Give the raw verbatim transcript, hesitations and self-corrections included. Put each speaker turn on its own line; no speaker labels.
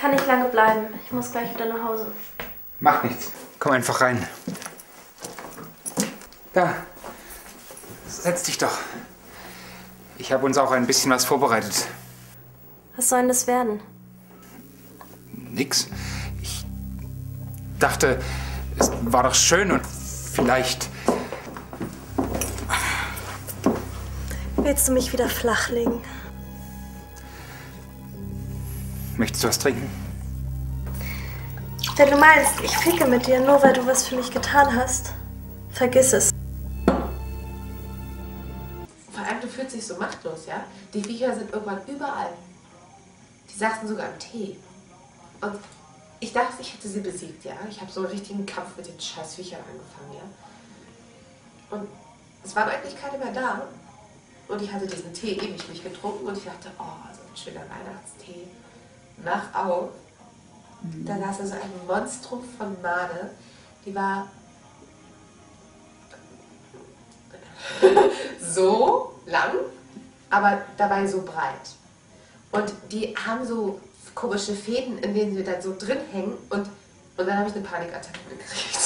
kann nicht lange bleiben. Ich muss gleich wieder nach Hause.
Macht nichts. Komm einfach rein. Da. Setz dich doch. Ich habe uns auch ein bisschen was vorbereitet.
Was soll denn das werden?
Nix. Ich dachte, es war doch schön und vielleicht...
Willst du mich wieder flachlegen?
Möchtest du was trinken?
Wenn du meinst, ich ficke mit dir, nur weil du was für mich getan hast, vergiss es.
Vor allem, du fühlst dich so machtlos, ja? Die Viecher sind irgendwann überall. Die saßen sogar im Tee. Und ich dachte, ich hätte sie besiegt, ja? Ich habe so einen richtigen Kampf mit den scheiß Viechern angefangen, ja? Und es waren eigentlich keine mehr da. Und ich hatte diesen Tee ewig nicht getrunken und ich dachte, oh, so ein schöner Weihnachtstee. Mach auf. Da saß also ein Monstrum von Made. Die war so lang, aber dabei so breit. Und die haben so komische Fäden, in denen sie dann so drin hängen. Und, und dann habe ich eine Panikattacke gekriegt.